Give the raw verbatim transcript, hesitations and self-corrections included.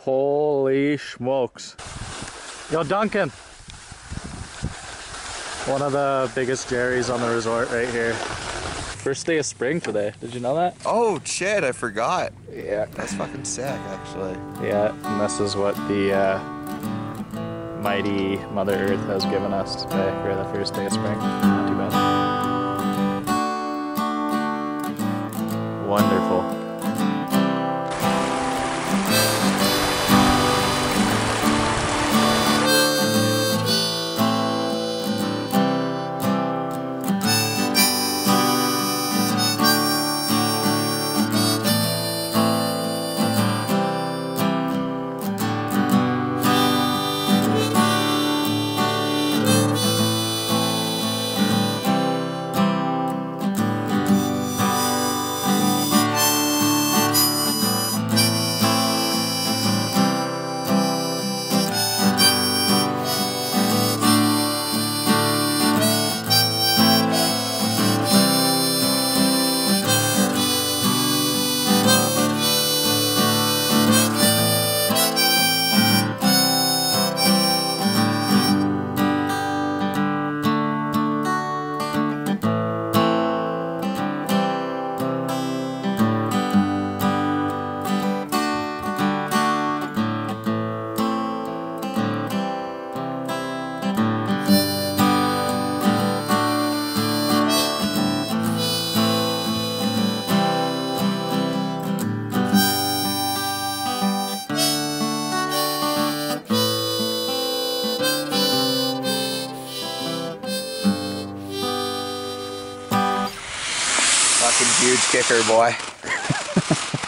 Holy smokes. Yo, Duncan. One of the biggest Jerry's on the resort right here. First day of spring today. Did you know that? Oh shit, I forgot. Yeah. That's fucking sick, actually. Yeah, and this is what the uh, mighty Mother Earth has given us today for the first day of spring. Not too bad. Wonderful. Fucking huge kicker, boy.